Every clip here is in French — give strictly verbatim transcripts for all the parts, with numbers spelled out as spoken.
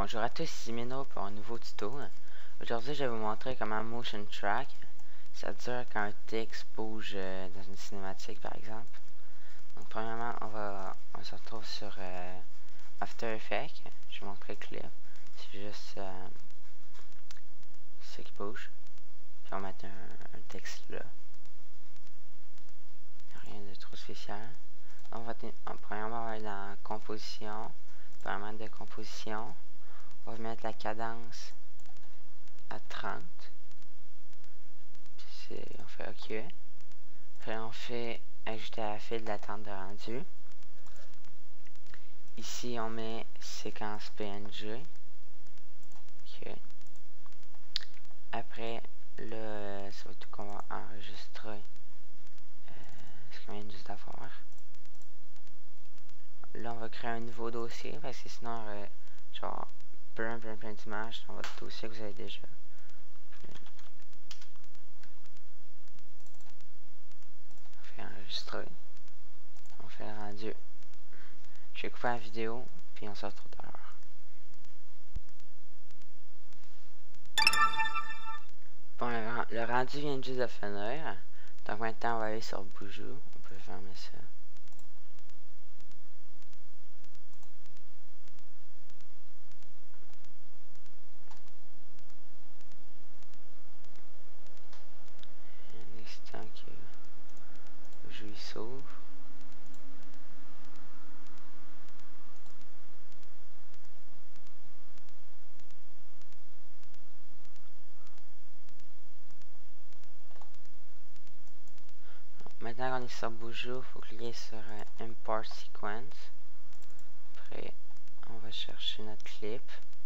Bonjour à tous, ici Mino pour un nouveau tuto. Aujourd'hui, je vais vous montrer comment Motion Track, ça dure quand un texte bouge euh, dans une cinématique, par exemple. Donc, premièrement, on va, on se retrouve sur euh, After Effects. Je vais vous montrer le clip. C'est juste euh, ce qui bouge. Puis on va mettre un, un texte là. Rien de trop spécial. On va, on, premièrement, on va aller dans Composition, paramètres de composition. On va mettre la cadence à trente. Puis on fait OK. Après on fait ajouter à la file d'attente de rendu. Ici on met séquence P N G. OK. Après là, ça va tout qu'on va enregistrer euh, ce qu'on vient juste d'avoir. Là on va créer un nouveau dossier parce que sinon on aurait genre plein plein plein d'images dans votre dossier que vous avez déjà. Enregistrer. On fait le rendu. Je vais couper la vidéo, puis on se retrouve tout à l'heure. Bon, le, le rendu vient juste de finir. Donc maintenant, on va aller sur Boujou. On peut fermer ça. Un instant que Boujou il s'ouvre. Maintenant qu'on est sur Boujou, il faut cliquer sur euh, Import Sequence. Après, on va chercher notre clip.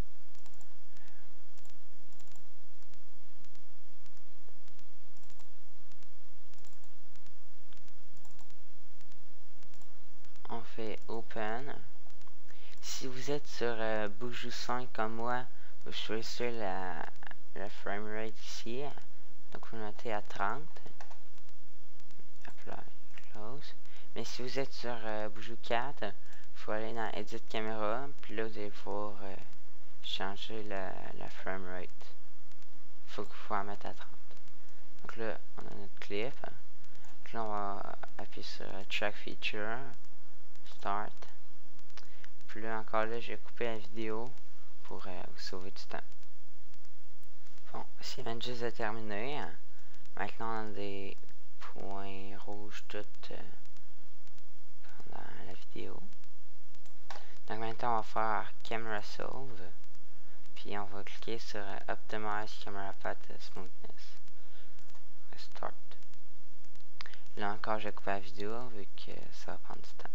On fait Open. Si vous êtes sur euh, Boujou cinq comme moi, vous choisissez la, la framerate ici. Donc vous notez à trente. Apply, close. Mais si vous êtes sur euh, Boujou quatre, il faut aller dans Edit Camera. Puis là vous allez pouvoir euh, changer la, la framerate. Il faut qu'il faut en mettre à trente. Donc là on a notre clip. Donc là on va appuyer sur uh, Track Feature. Start. Puis là encore là j'ai coupé la vidéo pour euh, vous sauver du temps. Bon, c'est vient juste de terminer. Maintenant on a des points rouges tout euh, pendant la vidéo. Donc maintenant on va faire Camera Solve. Puis on va cliquer sur euh, Optimize Camera Path Smoothness. Restart. Là encore j'ai coupé la vidéo vu que ça va prendre du temps.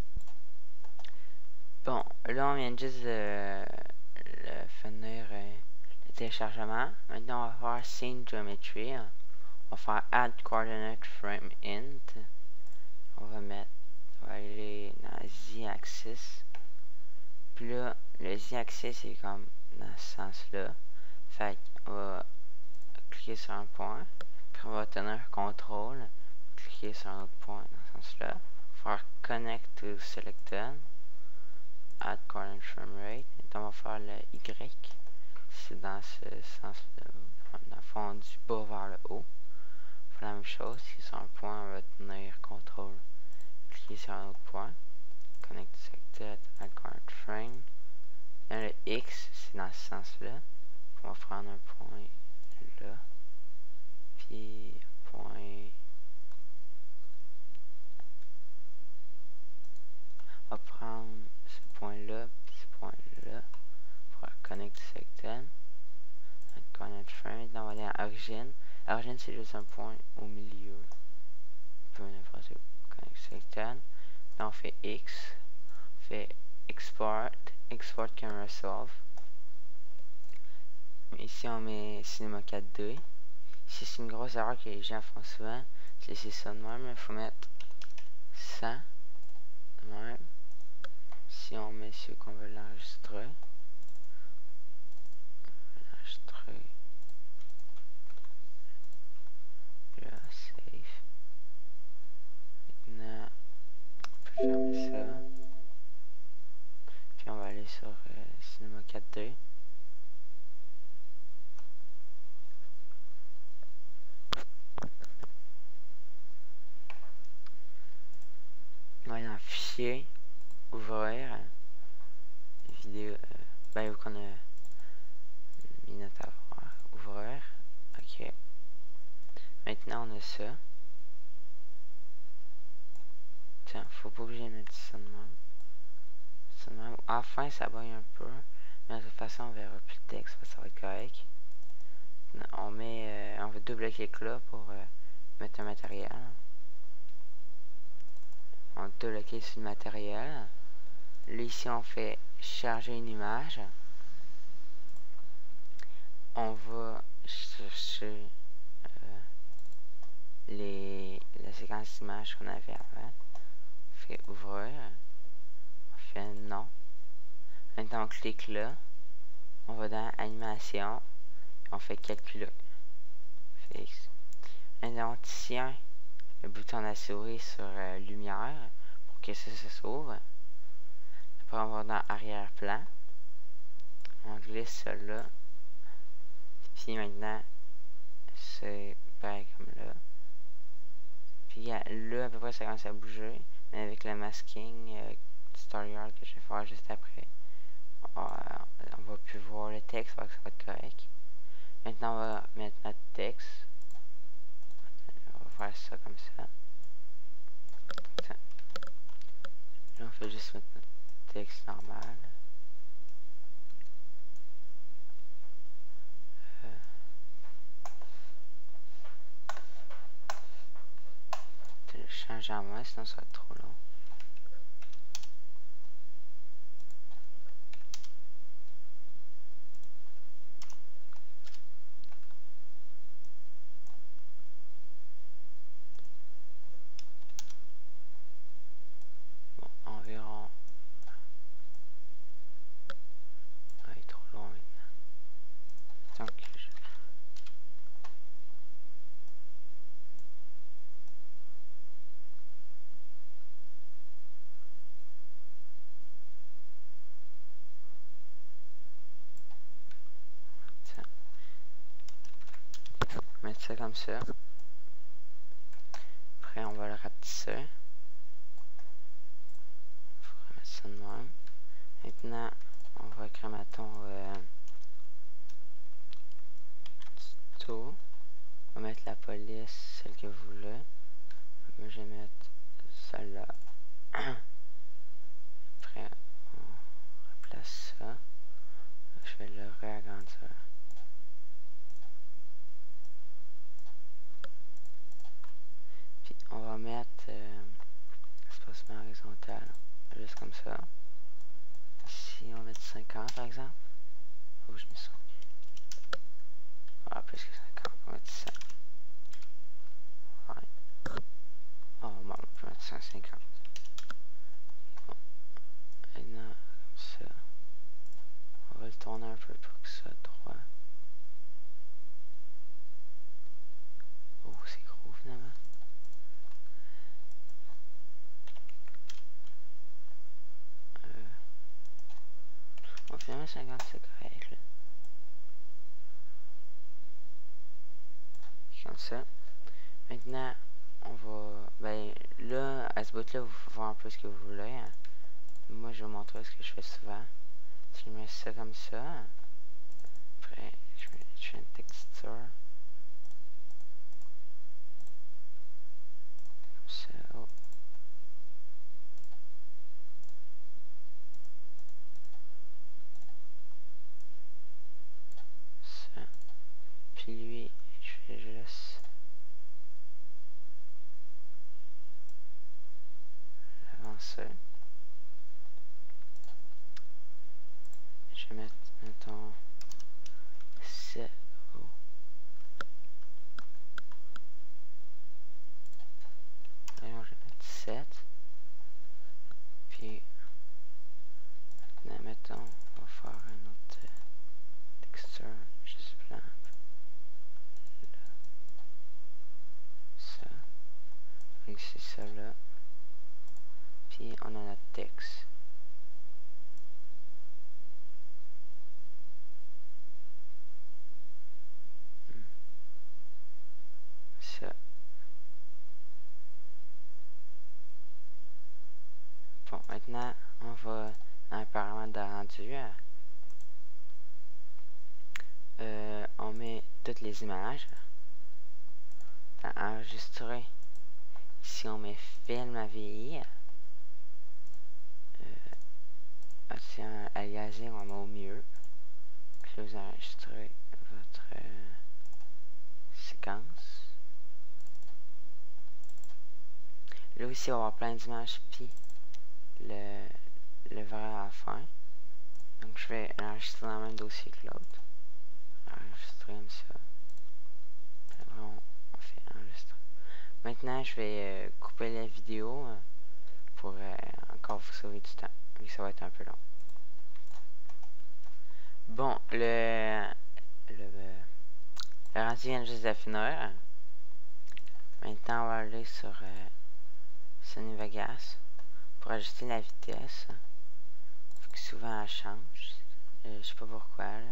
Bon, là on vient juste de le finir euh, le téléchargement. Maintenant on va faire Scene Geometry. On va faire Add Coordinate Frame Int. On va mettre, on va aller dans Z-Axis. Puis là, le Z-Axis est comme dans ce sens-là. Fait qu'on va cliquer sur un point. Puis on va tenir contrôle. Cliquer sur un autre point dans ce sens-là. Faire Connect to Selected. Add Coordinate Frame Rate. Et on va faire le Y. C'est dans ce sens-là. Dans le fond, du bas vers le haut. On fait la même chose. Si sur un point, on va tenir contrôle. Cliquer sur un autre point. Connect to Selected. Add Coordinate Frame. Dans le X, c'est dans ce sens-là. On va prendre un point là. Puis un point. On va prendre ce point-là, puis ce point-là, pour faire Connect to Selected. Add Coordinate Frame. Maintenant, on va aller à Origin. Origin, c'est juste un point au milieu. Un peu n'importe où. Connect to Selected. Là, on fait X. On fait Export. Export Camera Solve. Ici, on met Cinema quatre D. Ici, c'est une grosse erreur que les gens font souvent. C'est laisser ça de même. Il faut mettre cent. De même. Si on met ce qu'on veut l'enregistrer. Enregistrer. Là, save. Maintenant, on peut fermer ça. Puis on va aller sur euh, Cinema quatre quatre D. On va aller dans Fichier, Ouvrir, vidéo, euh, ben où qu'on a mis notre avoir, Ouvrir, ok. Maintenant on a ça. Tiens, faut pas oublier de mettre ça de même. Ça de même. Enfin ça bug un peu, mais de toute façon on verra plus de texte, ça va être correct. On met, euh, on va double-cliquer là pour euh, mettre un matériel. On double-clique sur le matériel. Là ici on fait charger une image. On va chercher euh, les, la séquence d'images qu'on avait avant. On fait ouvrir. On fait non. Maintenant on clique là. On va dans animation. On fait calculer. Fixe. Maintenant on tient le bouton de la souris sur euh, lumière pour que ça se s'ouvre. Après on va dans arrière-plan. On glisse ça là. Puis maintenant c'est pareil comme là. Puis là à peu près ça commence à bouger. Mais avec le masking euh, StarYard que je vais faire juste après, on, on va plus voir le texte, donc ça va être correct. Maintenant on va mettre notre texte. On va faire ça comme ça. ça. Là on fait juste mettre notre texte normal. Euh, je le change en moins, sinon ça va être trop long. Bon, environ. Ah, il est trop long maintenant. Donc, je... Ça. Mettre ça comme ça. Après, on va le rapetisser. Il faut remettre ça de même. Maintenant, on va écrire, mettons, euh, tuto. On va mettre la police, celle que vous voulez. Moi, je vais mettre celle-là. Après, on replace ça. Je vais le réagrandir. Puis, on va mettre euh, espacement horizontal, juste comme ça. Si on met cinquante, par exemple. Où je mets ça? Ah, plus que cinquante, on va mettre cent. Ouais. Oh, bon, on peut mettre cent cinquante. Bon. Maintenant, comme ça. On va le tourner un peu pour que ça soit droit. Oh, c'est gros, finalement. Euh. Bon, finalement, cinquante, c'est correct, là. Comme ça. Maintenant, on va... Ben, là, à ce bout-là, vous pouvez voir un peu ce que vous voulez. Hein. Moi, je vais vous montrer ce que je fais souvent. Je mets ça comme ça. Après, je, mets, je fais une texture. Comme ça. Oh. Ça. Puis lui, je fais juste... l'avancer. Je vais mettre, mettons, sept. Oh. Voyons, je vais mettre sept. Puis, maintenant, mettons, on va faire un autre euh, texture, juste blanc. Là. Ça. Donc, c'est ça là. Puis, on a notre texte. maintenant, on va dans les paramètres de rendu. Euh, on met toutes les images. Dans enregistrer. Ici, on met film à V I. Euh, un aliasing, on met au mieux. Puis là, vous enregistrez votre euh, séquence. Là aussi, on va avoir plein d'images, puis le, le vrai à la fin. Donc, je vais l'enregistrer dans le même dossier que l'autre. Enregistrer comme ça. Puis après, on, on fait enregistrer. Maintenant, je vais euh, couper la vidéo euh, pour euh, encore vous sauver du temps, vu que ça va être un peu long. Bon, le, le, euh, le rendu vient juste de finir. Maintenant, on va aller sur euh, Sony Vegas pour ajuster la vitesse. Faut que souvent elle change. Euh, je sais pas pourquoi. Là.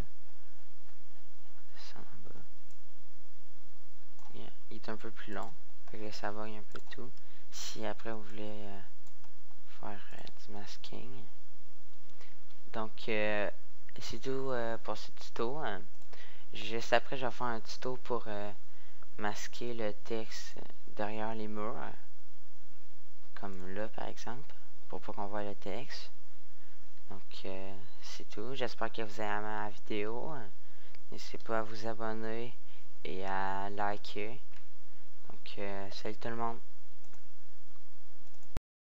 Ça en bas. Yeah. Il est un peu plus long. Fait que ça varie un peu tout. Si après vous voulez euh, faire euh, du masking. Donc euh, c'est tout euh, pour ce tuto. Hein. Juste après je vais faire un tuto pour euh, masquer le texte derrière les murs. Comme là par exemple. Pour pas qu'on voit le texte. Donc euh, c'est tout. J'espère que vous avez aimé la vidéo. N'hésitez pas à vous abonner et à liker. Donc euh, salut tout le monde.